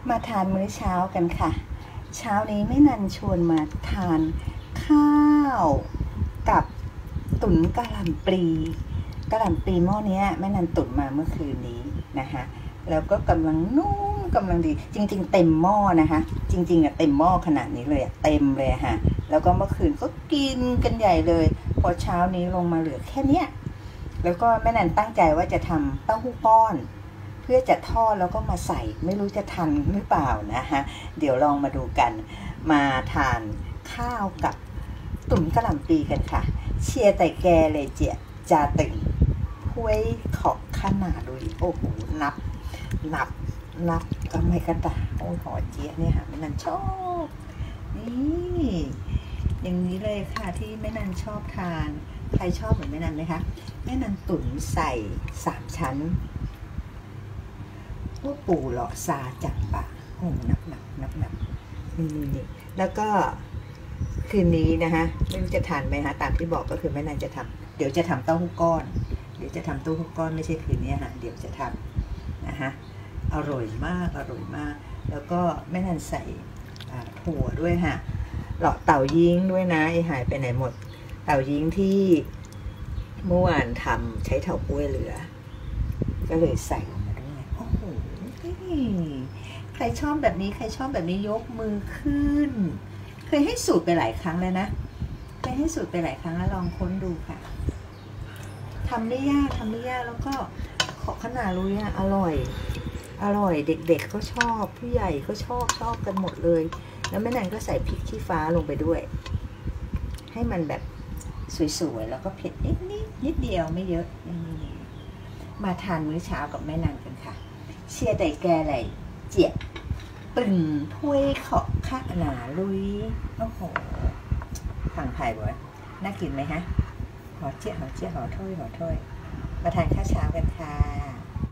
มาทานมื้อเช้ากันค่ะเช้านี้แม่นันชวนมาทานข้าวกับตุ๋นกะหล่ำปลีหม้อนี้แม่นันตุ๋นมาเมื่อคืนนี้นะคะแล้วก็กำลังนุ่มกำลังดีจริงๆเต็มหม้อนะคะจริงๆเต็มหม้อขนาดนี้เลยเต็มเลยค่ะแล้วก็เมื่อคืนก็กินกันใหญ่เลยพอเช้านี้ลงมาเหลือแค่เนี้ยแล้วก็แม่นันตั้งใจว่าจะทำเต้าหู้ก้อนเพื่อจะทอดแล้วก็มาใส่ไม่รู้จะทันหรือเปล่านะคะเดี๋ยวลองมาดูกันมาทานข้าวกับตุ๋นกะหล่ำปลีกันค่ะเชียร์แต่แกเลยเจียจาตึงห้วยขอกขนาดดูโอ้โหนับก็ไม่กระดาโอ้ยหอเจี๊ยเนี่ยค่ะแม่นันชอบนี่อย่างนี้เลยค่ะที่แม่นันชอบทานใครชอบเหมือนแม่นันไหมคะแม่นันตุ๋นใส่3 ชั้นพวกปูหลอกซาจับปะโอ้หนักนี่แล้วก็คืนนี้นะคะไม่รู้จะทานไหมคะตามที่บอกก็คือแม่นันจะทำเดี๋ยวจะทำเต้าหู้ก้อนไม่ใช่คืนนี้ค่ะเดี๋ยวจะทำนะคะอร่อยมากแล้วก็แม่นันใส่ถั่วด้วยค่ะหลอกเต่ายิงด้วยนะไอหายไปไหนหมดเต่ายิงที่เมื่อวานทำใช้เถาก้วยเหลือก็เลยใส่ลงมาด้วยโอ้โหใครชอบแบบนี้ยกมือขึ้นเคยให้สูตรไปหลายครั้งแล้วนะลองค้นดูค่ะทำไม่ยากแล้วก็ขอขนาดรู้เนี่ยอร่อยเด็กๆก็ชอบผู้ใหญ่ก็ชอบกันหมดเลยแล้วแม่นันก็ใส่พริกชี้ฟ้าลงไปด้วยให้มันแบบสวยๆแล้วก็เผ็ดนิดเดียวไม่เยอะนี่มาทานมื้อเช้ากับแม่นันกันค่ะเชียร์แต่แกอะไรเจี๊ยบตึงถ้วยขอข้าหนาลุยโอ้โหฝั่งไทยบ่อยน่ากินไหมฮะหอเจี๊ยบหอถ้วยมาทานข้าวเช้ากันค่ะ